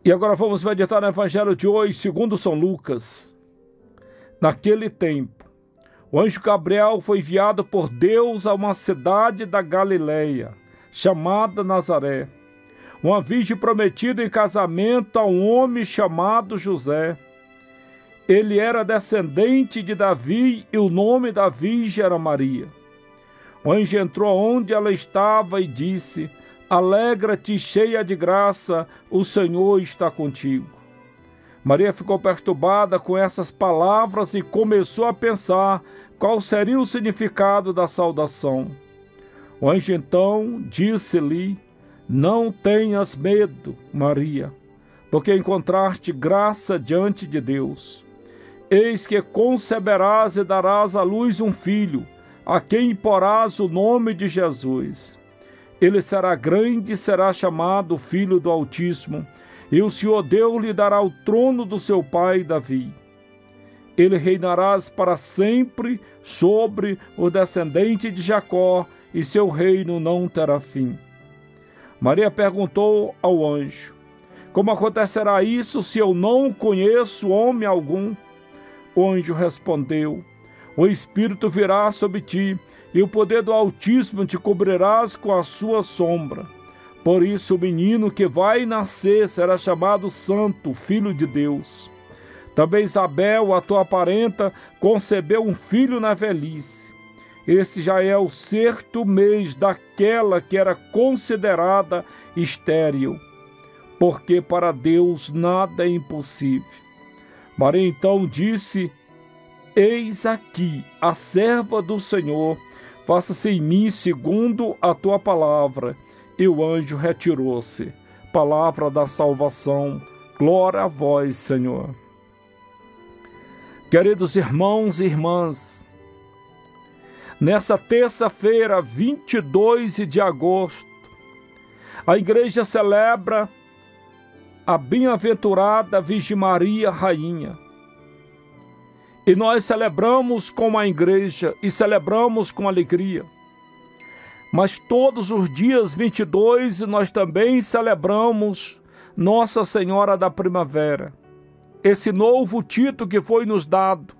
E agora vamos meditar no Evangelho de hoje, segundo São Lucas. Naquele tempo, o anjo Gabriel foi enviado por Deus a uma cidade da Galileia, chamada Nazaré, uma virgem prometida em casamento a um homem chamado José. Ele era descendente de Davi e o nome da virgem era Maria. O anjo entrou onde ela estava e disse: Alegra-te, cheia de graça, o Senhor está contigo. Maria ficou perturbada com essas palavras e começou a pensar qual seria o significado da saudação. O anjo então disse-lhe: Não tenhas medo, Maria, porque encontraste graça diante de Deus. Eis que conceberás e darás à luz um filho, a quem porás o nome de Jesus. Ele será grande e será chamado Filho do Altíssimo, e o Senhor Deus lhe dará o trono do seu pai Davi. Ele reinará para sempre sobre o descendente de Jacó, e seu reino não terá fim. Maria perguntou ao anjo: Como acontecerá isso se eu não conheço homem algum? O anjo respondeu: O Espírito virá sobre ti, e o poder do Altíssimo te cobrirás com a sua sombra. Por isso o menino que vai nascer será chamado Santo, Filho de Deus. Também Isabel, a tua parenta, concebeu um filho na velhice. Esse já é o sexto mês daquela que era considerada estéril, porque para Deus nada é impossível. Maria então disse: Eis aqui a serva do Senhor, faça-se em mim segundo a tua palavra. E o anjo retirou-se. Palavra da salvação. Glória a vós, Senhor. Queridos irmãos e irmãs, nessa terça-feira, 22 de agosto, a igreja celebra a bem-aventurada Virgem Maria, Rainha. E nós celebramos com a igreja e celebramos com alegria. Mas todos os dias 22 nós também celebramos Nossa Senhora da Primavera, esse novo título que foi nos dado.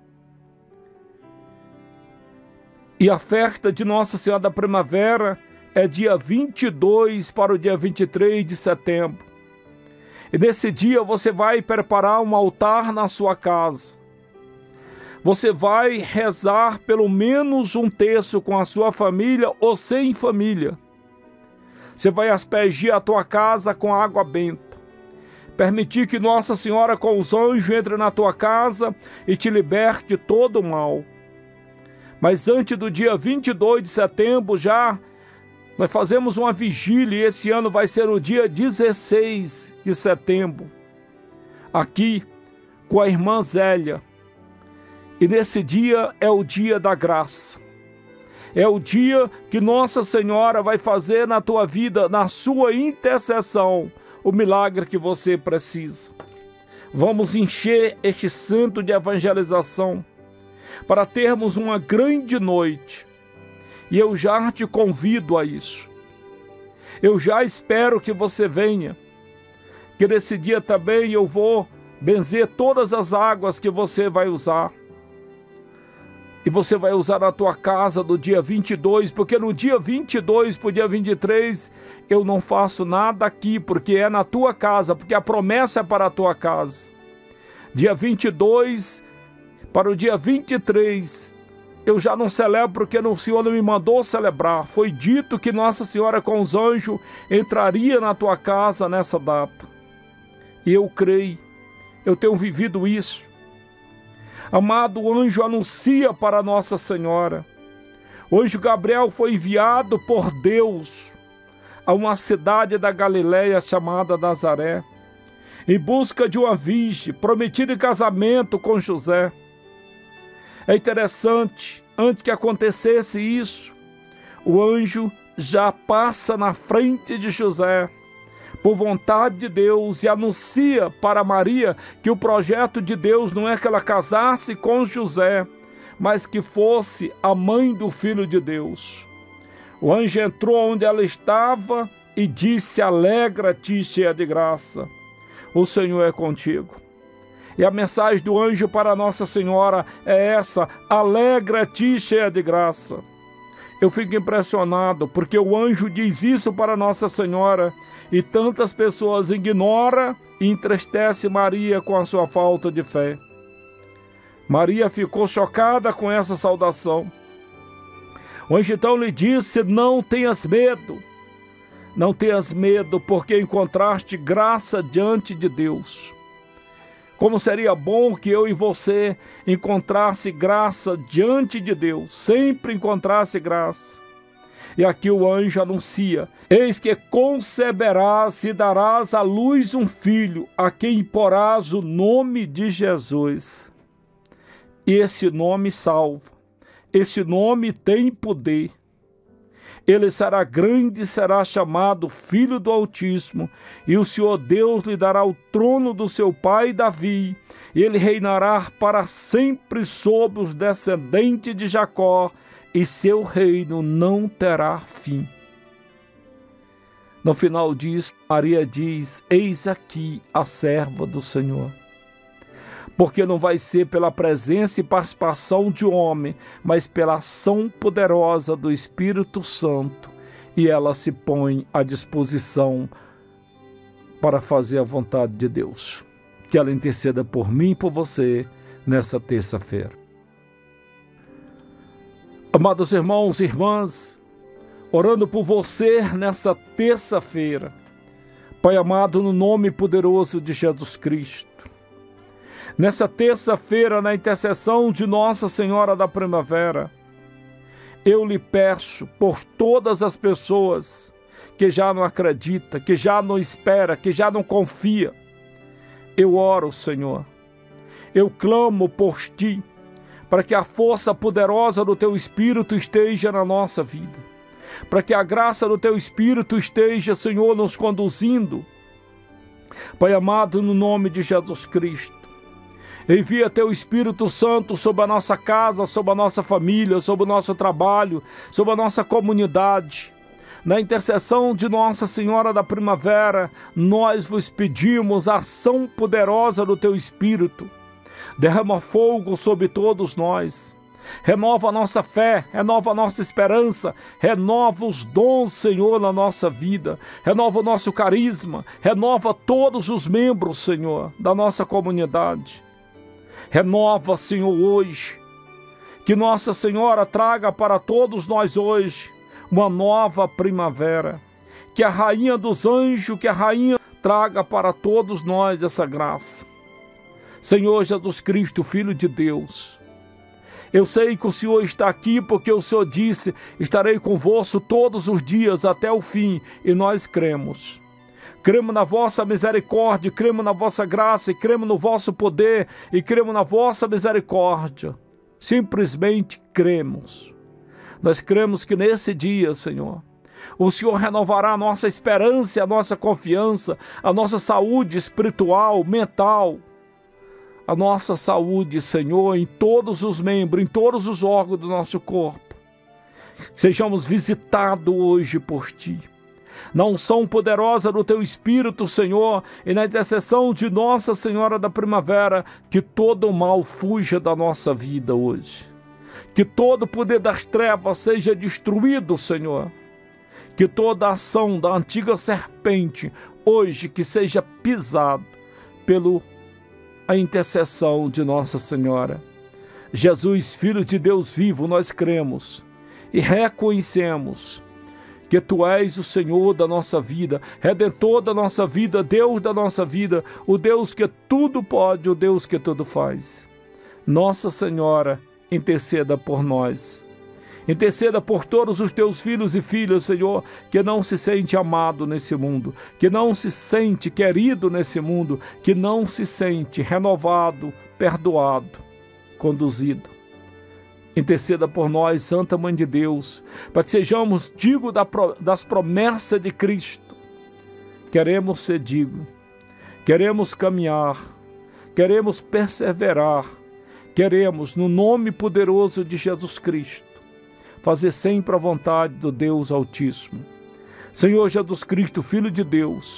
E a festa de Nossa Senhora da Primavera é dia 22 para o dia 23 de setembro. E nesse dia você vai preparar um altar na sua casa. Você vai rezar pelo menos um terço com a sua família ou sem família. Você vai aspergir a tua casa com água benta. Permitir que Nossa Senhora com os anjos entre na tua casa e te liberte de todo o mal. Mas antes do dia 22 de setembro já, nós fazemos uma vigília e esse ano vai ser o dia 16 de setembro. Aqui com a irmã Zélia. E nesse dia é o dia da graça. É o dia que Nossa Senhora vai fazer na tua vida, na sua intercessão, o milagre que você precisa. Vamos encher este centro de evangelização para termos uma grande noite. E eu já te convido a isso. Eu já espero que você venha. Que nesse dia também eu vou benzer todas as águas que você vai usar. E você vai usar na tua casa do dia 22, porque no dia 22 para o dia 23 eu não faço nada aqui, porque é na tua casa, porque a promessa é para a tua casa. Dia 22 para o dia 23 eu já não celebro, porque o Senhor não me mandou celebrar. Foi dito que Nossa Senhora com os anjos entraria na tua casa nessa data. E eu creio, eu tenho vivido isso. Amado, o anjo anuncia para Nossa Senhora. O anjo Gabriel foi enviado por Deus a uma cidade da Galileia chamada Nazaré, em busca de uma virgem prometida em casamento com José. É interessante, antes que acontecesse isso, o anjo já passa na frente de José, por vontade de Deus, e anuncia para Maria que o projeto de Deus não é que ela casasse com José, mas que fosse a mãe do Filho de Deus. O anjo entrou onde ela estava e disse: Alegra-te, cheia de graça. o Senhor é contigo. E a mensagem do anjo para Nossa Senhora é essa: alegra-te, cheia de graça. Eu fico impressionado porque o anjo diz isso para Nossa Senhora e tantas pessoas ignoram e entristecem Maria com a sua falta de fé. Maria ficou chocada com essa saudação. O anjo então lhe disse: não tenhas medo. Não tenhas medo, porque encontraste graça diante de Deus. Como seria bom que eu e você encontrasse graça diante de Deus, sempre encontrasse graça. E aqui o anjo anuncia: eis que conceberás e darás à luz um filho, a quem porás o nome de Jesus. Esse nome salva, esse nome tem poder. Ele será grande e será chamado Filho do Altíssimo, e o Senhor Deus lhe dará o trono do seu pai Davi, e ele reinará para sempre sobre os descendentes de Jacó, e seu reino não terá fim. No final disso, Maria diz: eis aqui a serva do Senhor. Porque não vai ser pela presença e participação de homem, mas pela ação poderosa do Espírito Santo, e ela se põe à disposição para fazer a vontade de Deus. Que ela interceda por mim e por você nessa terça-feira. Amados irmãos e irmãs, orando por você nessa terça-feira, Pai amado, no nome poderoso de Jesus Cristo, nessa terça-feira, na intercessão de Nossa Senhora da Primavera, eu lhe peço por todas as pessoas que já não acreditam, que já não esperam, que já não confiam. Eu oro, Senhor, eu clamo por Ti, para que a força poderosa do Teu Espírito esteja na nossa vida, para que a graça do Teu Espírito esteja, Senhor, nos conduzindo. Pai amado, no nome de Jesus Cristo, envia Teu Espírito Santo sobre a nossa casa, sobre a nossa família, sobre o nosso trabalho, sobre a nossa comunidade. Na intercessão de Nossa Senhora da Primavera, nós vos pedimos a ação poderosa do Teu Espírito. Derrama fogo sobre todos nós. Renova a nossa fé, renova a nossa esperança, renova os dons, Senhor, na nossa vida. Renova o nosso carisma, renova todos os membros, Senhor, da nossa comunidade. Renova, Senhor, hoje. Que Nossa Senhora traga para todos nós hoje uma nova primavera. Que a Rainha dos Anjos, que a Rainha traga para todos nós essa graça. Senhor Jesus Cristo, Filho de Deus, eu sei que o Senhor está aqui porque o Senhor disse: estarei convosco todos os dias até o fim, e nós cremos. Cremos na vossa misericórdia, cremos na vossa graça, e cremos no vosso poder, e cremos na vossa misericórdia. Simplesmente cremos. Nós cremos que nesse dia, Senhor, o Senhor renovará a nossa esperança, a nossa confiança, a nossa saúde espiritual, mental, a nossa saúde, Senhor, em todos os membros, em todos os órgãos do nosso corpo. Sejamos visitados hoje por Ti. Na unção poderosa do Teu Espírito, Senhor, e na intercessão de Nossa Senhora da Primavera, que todo o mal fuja da nossa vida hoje. Que todo o poder das trevas seja destruído, Senhor. Que toda a ação da antiga serpente, hoje, que seja pisado pela intercessão de Nossa Senhora. Jesus, Filho de Deus vivo, nós cremos e reconhecemos que Tu és o Senhor da nossa vida, Redentor da nossa vida, Deus da nossa vida, o Deus que tudo pode, o Deus que tudo faz. Nossa Senhora, interceda por nós. Interceda por todos os Teus filhos e filhas, Senhor, que não se sente amado nesse mundo, que não se sente querido nesse mundo, que não se sente renovado, perdoado, conduzido. Interceda por nós, Santa Mãe de Deus, para que sejamos dignos das promessas de Cristo. Queremos ser dignos, queremos caminhar, queremos perseverar, queremos, no nome poderoso de Jesus Cristo, fazer sempre a vontade do Deus Altíssimo. Senhor Jesus Cristo, Filho de Deus,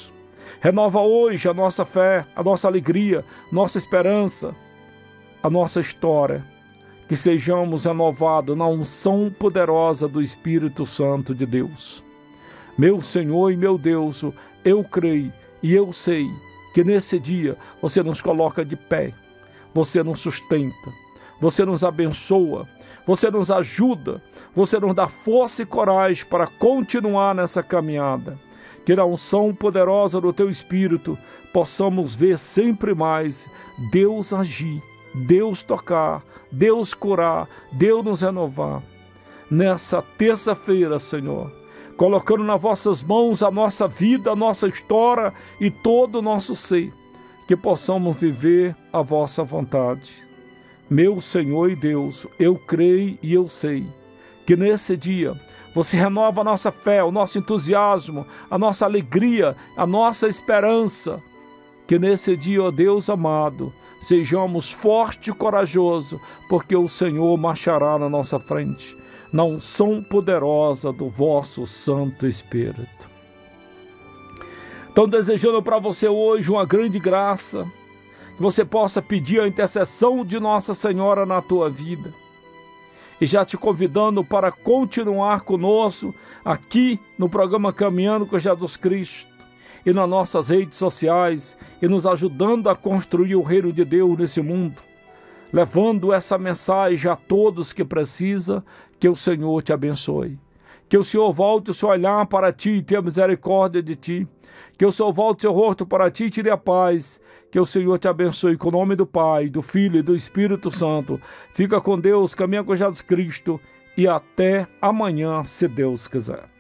Renova hoje a nossa fé, a nossa alegria, nossa esperança, a nossa história. Que sejamos renovados na unção poderosa do Espírito Santo de Deus. Meu Senhor e meu Deus, eu creio e eu sei que nesse dia você nos coloca de pé, você nos sustenta, você nos abençoa, você nos ajuda, você nos dá força e coragem para continuar nessa caminhada. Que na unção poderosa do Teu Espírito possamos ver sempre mais Deus agir, Deus tocar, Deus curar, Deus nos renovar. Nessa terça-feira, Senhor, colocando nas vossas mãos a nossa vida, a nossa história e todo o nosso ser, que possamos viver a vossa vontade. Meu Senhor e Deus, eu creio e eu sei que nesse dia você renova a nossa fé, o nosso entusiasmo, a nossa alegria, a nossa esperança. Que nesse dia, ó Deus amado, sejamos fortes e corajosos, porque o Senhor marchará na nossa frente, na unção poderosa do vosso Santo Espírito. Então, desejando para você hoje uma grande graça, que você possa pedir a intercessão de Nossa Senhora na tua vida. E já te convidando para continuar conosco aqui no programa Caminhando com Jesus Cristo e nas nossas redes sociais e nos ajudando a construir o reino de Deus nesse mundo, levando essa mensagem a todos que precisam. Que o Senhor te abençoe. Que o Senhor volte o seu olhar para ti e tenha misericórdia de ti. Que o Senhor volte o seu rosto para ti e te dê a paz. Que o Senhor te abençoe com o nome do Pai, do Filho e do Espírito Santo. Fica com Deus, caminha com Jesus Cristo e até amanhã, se Deus quiser.